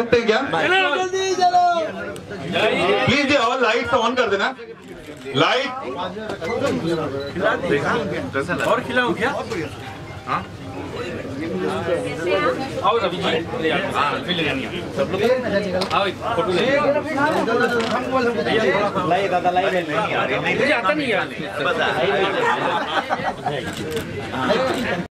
सकते हैं क्या? प्लीज ये और लाइट्स ऑन कर देना। लाइट और खिलाऊं क्या? हाँ आओ रवि जी, फिर ले जानी है सब लोग। आओ एक फोटो ले लाई दादा लाई नहीं आ रही, नहीं मुझे आता नहीं है।